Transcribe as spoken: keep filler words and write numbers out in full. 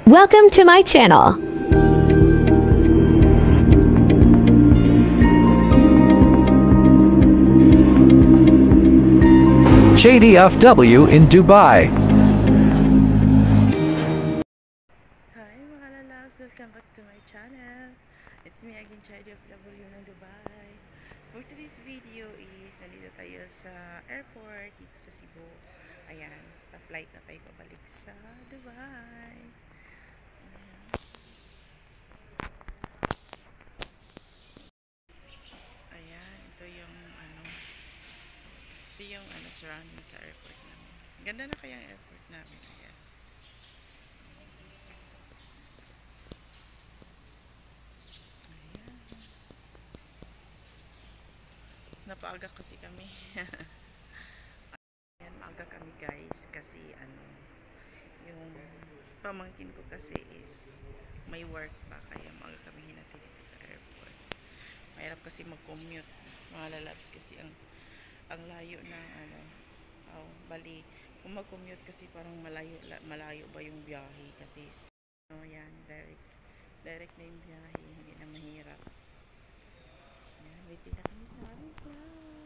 Welcome to my channel. J D F W in Dubai. Hi mga lalas, welcome back to my channel. It's me again, J D F W ng Dubai. For today's video is nandito tayo sa airport dito sa Cebu. Ayan, pa-flight na tayo pabalik sa Dubai. Ayan, ito yung ano, ito yung ano, surrounding sa airport namin. Ganda na kaya ang airport namin. Ayan. Napaaga kasi kami. Ayan, maaga kami guys kasi ano, yung pamangkin ko kasi is may work pa kaya maaga kami hinatid dito sa airport. Mahirap kasi mag-commute, mga lalabs kasi ang ang layo ng ano, oh, bali kung mag-commute kasi parang malayo malayo ba yung biyahe kasi oh, yan, direct direct na yung biyahe, hindi na mahirap. Ayan, waiting na kami sa aming flight.